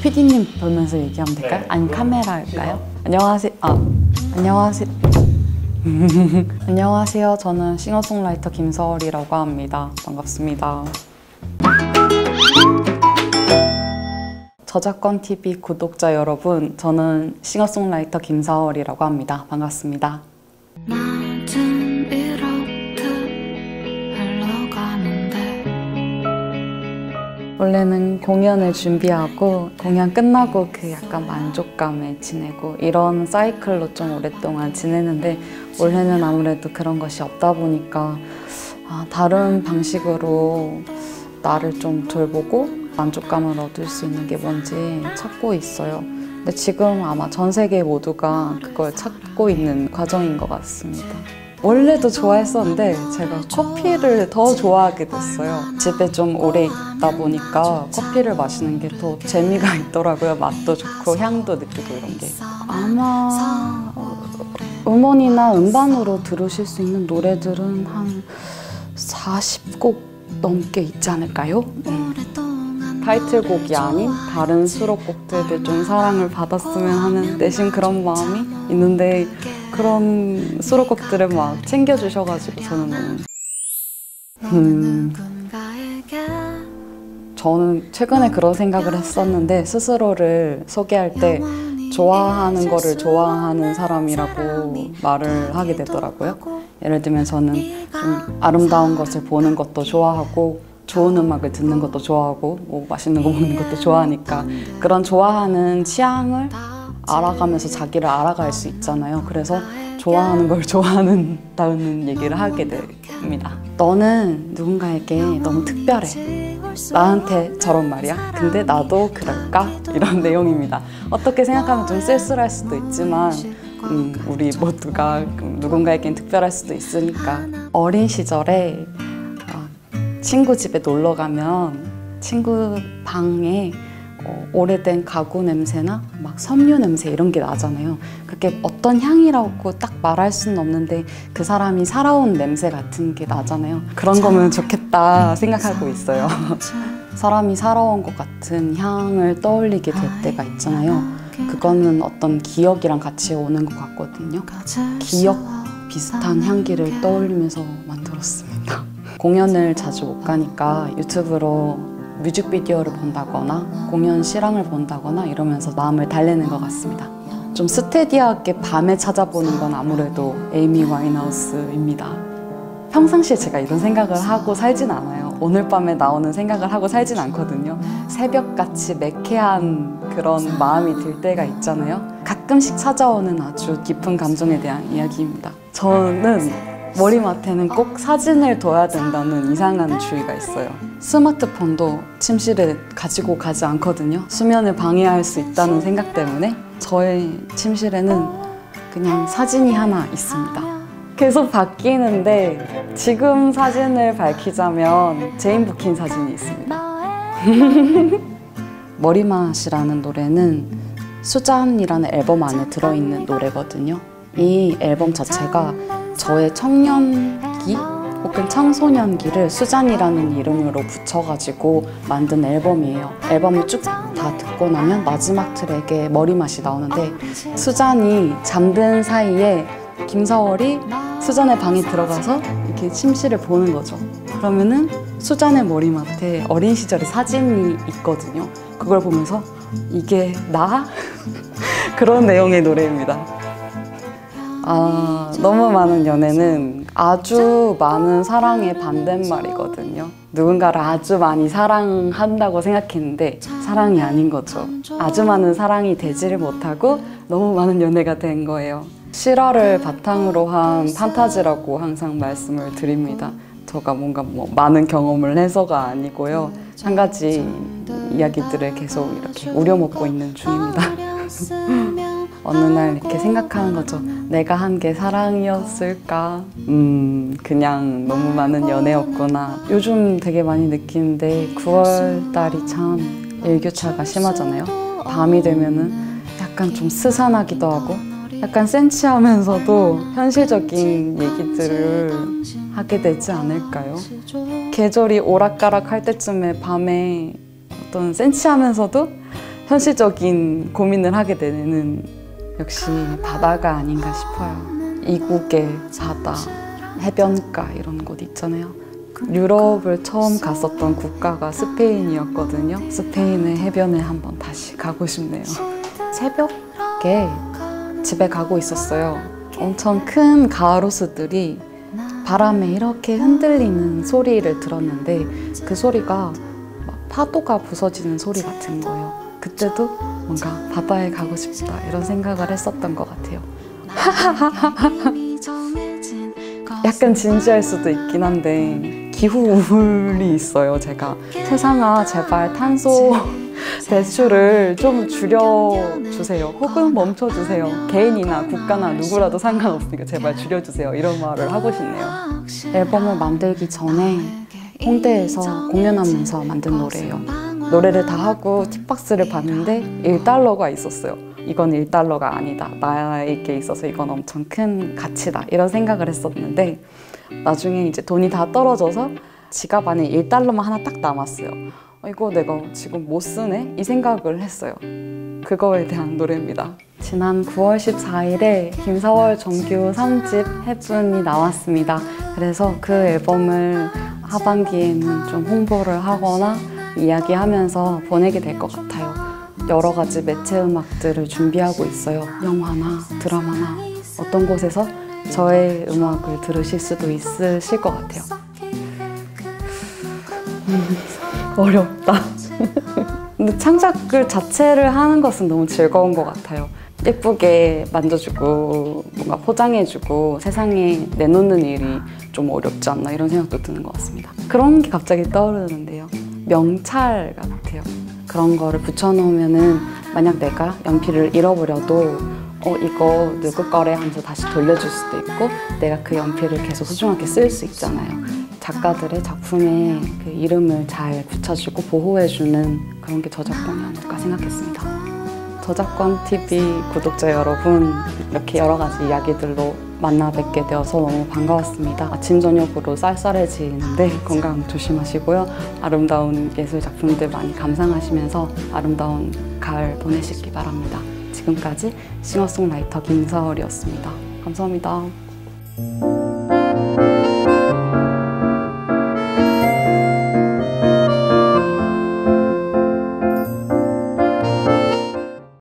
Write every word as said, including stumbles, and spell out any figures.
피디님 보면서 얘기하면 될까요? 네. 아니면 카메라 할까요? 안녕하세요. 아, 안녕하세요. 안녕하세요. 저는 싱어송라이터 김서월이라고 합니다. 반갑습니다. 저작권티비 구독자 여러분, 저는 싱어송라이터 김서월이라고 합니다. 반갑습니다. 원래는 공연을 준비하고 공연 끝나고 그 약간 만족감에 지내고 이런 사이클로 좀 오랫동안 지내는데 올해는 아무래도 그런 것이 없다 보니까 아, 다른 방식으로 나를 좀 돌보고 만족감을 얻을 수 있는 게 뭔지 찾고 있어요. 근데 지금 아마 전 세계 모두가 그걸 찾고 있는 과정인 것 같습니다. 원래도 좋아했었는데 제가 커피를 더 좋아하게 됐어요. 집에 좀 오래 있다 보니까 커피를 마시는 게 더 재미가 있더라고요. 맛도 좋고 향도 느끼고 이런 게. 아마 음원이나 음반으로 들으실 수 있는 노래들은 한 사십 곡 넘게 있지 않을까요? 음. 타이틀곡이 아닌 다른 수록곡들도 좀 사랑을 받았으면 하는 내심 그런 마음이 있는데 그런 수록곡들을 막 챙겨주셔가지고 저는 너무 음... 저는 최근에 그런 생각을 했었는데 스스로를 소개할 때 좋아하는 거를 좋아하는 사람이라고 말을 하게 되더라고요. 예를 들면 저는 좀 아름다운 것을 보는 것도 좋아하고 좋은 음악을 듣는 것도 좋아하고 뭐 맛있는 거 먹는 것도 좋아하니까 그런 좋아하는 취향을 알아가면서 자기를 알아갈 수 있잖아요. 그래서 좋아하는 걸 좋아하는다는 얘기를 하게 됩니다. 너는 누군가에게 너무 특별해. 나한테 저런 말이야. 근데 나도 그럴까? 이런 내용입니다. 어떻게 생각하면 좀 쓸쓸할 수도 있지만 음, 우리 모두가 누군가에겐 특별할 수도 있으니까. 어린 시절에 친구 집에 놀러 가면 친구 방에 어, 오래된 가구 냄새나 막 섬유 냄새 이런 게 나잖아요. 그게 어떤 향이라고 딱 말할 수는 없는데 그 사람이 살아온 냄새 같은 게 나잖아요. 그런 거면 좋겠다 생각하고 있어요. 사람이 살아온 것 같은 향을 떠올리게 될 때가 있잖아요. 그거는 어떤 기억이랑 같이 오는 것 같거든요. 기억 비슷한 향기를 떠올리면서 만들었습니다. 공연을 자주 못 가니까 유튜브로 뮤직비디오를 본다거나 공연 실황을 본다거나 이러면서 마음을 달래는 것 같습니다. 좀 스테디하게 밤에 찾아보는 건 아무래도 에이미 와인하우스입니다. 평상시에 제가 이런 생각을 하고 살진 않아요. 오늘 밤에 나오는 생각을 하고 살진 않거든요. 새벽같이 매캐한 그런 마음이 들 때가 있잖아요. 가끔씩 찾아오는 아주 깊은 감정에 대한 이야기입니다. 저는 머리맡에는 꼭 사진을 둬야 된다는 이상한 주의가 있어요. 스마트폰도 침실에 가지고 가지 않거든요. 수면을 방해할 수 있다는 생각 때문에 저의 침실에는 그냥 사진이 하나 있습니다. 계속 바뀌는데 지금 사진을 밝히자면 제인 부킨 사진이 있습니다. 머리맛이라는 노래는 수잔이라는 앨범 안에 들어있는 노래거든요. 이 앨범 자체가 저의 청년기 혹은 청소년기를 수잔이라는 이름으로 붙여가지고 만든 앨범이에요. 앨범을 쭉 다 듣고 나면 마지막 트랙에 머리맛이 나오는데 수잔이 잠든 사이에 김서월이 수잔의 방에 들어가서 이렇게 침실을 보는 거죠. 그러면은 수잔의 머리맡에 어린 시절의 사진이 있거든요. 그걸 보면서 이게 나? 그런 내용의 노래입니다. 아, 너무 많은 연애는 아주 많은 사랑의 반대말이거든요. 누군가를 아주 많이 사랑한다고 생각했는데 사랑이 아닌 거죠. 아주 많은 사랑이 되지를 못하고 너무 많은 연애가 된 거예요. 실화를 바탕으로 한 판타지라고 항상 말씀을 드립니다. 제가 뭔가 뭐 많은 경험을 해서가 아니고요. 한 가지 이야기들을 계속 이렇게 우려먹고 있는 중입니다. 어느 날 이렇게 생각하는 거죠. 내가 한 게 사랑이었을까? 음, 그냥 너무 많은 연애였구나. 요즘 되게 많이 느끼는데 구월 달이 참 일교차가 심하잖아요. 밤이 되면은 약간 좀 스산하기도 하고 약간 센치하면서도 현실적인 얘기들을 하게 되지 않을까요? 계절이 오락가락 할 때쯤에 밤에 어떤 센치하면서도 현실적인 고민을 하게 되는 역시 바다가 아닌가 싶어요. 이국의 바다, 해변가 이런 곳 있잖아요. 유럽을 처음 갔었던 국가가 스페인이었거든요. 스페인의 해변에 한번 다시 가고 싶네요. 새벽에 집에 가고 있었어요. 엄청 큰 가로수들이 바람에 이렇게 흔들리는 소리를 들었는데 그 소리가 막 파도가 부서지는 소리 같은 거예요. 그때도 뭔가 바다에 가고 싶다 이런 생각을 했었던 것 같아요. 약간 진지할 수도 있긴 한데 기후 우울이 있어요. 제가 세상아 제발 탄소 배출을 좀 줄여주세요. 혹은 멈춰주세요. 개인이나 국가나 누구라도 상관없으니까 제발 줄여주세요. 이런 말을 하고 싶네요. 앨범을 만들기 전에 홍대에서 공연하면서 만든 노래예요. 노래를 다 하고 팁박스를 봤는데 일 달러가 있었어요. 이건 일 달러가 아니다. 나에게 있어서 이건 엄청 큰 가치다. 이런 생각을 했었는데 나중에 이제 돈이 다 떨어져서 지갑 안에 일 달러만 하나 딱 남았어요. 이거 내가 지금 못 쓰네? 이 생각을 했어요. 그거에 대한 노래입니다. 지난 구월 십사일에 김사월 정규 삼 집 해븐이 나왔습니다. 그래서 그 앨범을 하반기에는 좀 홍보를 하거나 이야기하면서 보내게 될 것 같아요. 여러 가지 매체 음악들을 준비하고 있어요. 영화나 드라마나 어떤 곳에서 저의 음악을 들으실 수도 있으실 것 같아요. 어렵다. 근데 창작글 자체를 하는 것은 너무 즐거운 것 같아요. 예쁘게 만져주고 뭔가 포장해주고 세상에 내놓는 일이 좀 어렵지 않나 이런 생각도 드는 것 같습니다. 그런 게 갑자기 떠오르는데요. 명찰 같아요. 그런 거를 붙여놓으면은 만약 내가 연필을 잃어버려도 어 이거 누구 거래 하면서 다시 돌려줄 수도 있고 내가 그 연필을 계속 소중하게 쓸 수 있잖아요. 작가들의 작품에 그 이름을 잘 붙여주고 보호해주는 그런 게 저작권이 아닐까 생각했습니다. 저작권 티비 구독자 여러분, 이렇게 여러 가지 이야기들로 만나 뵙게 되어서 너무 반가웠습니다. 아침 저녁으로 쌀쌀해지는데 건강 조심하시고요. 아름다운 예술 작품들 많이 감상하시면서 아름다운 가을 보내시기 바랍니다. 지금까지 싱어송라이터 김사월이었습니다. 감사합니다.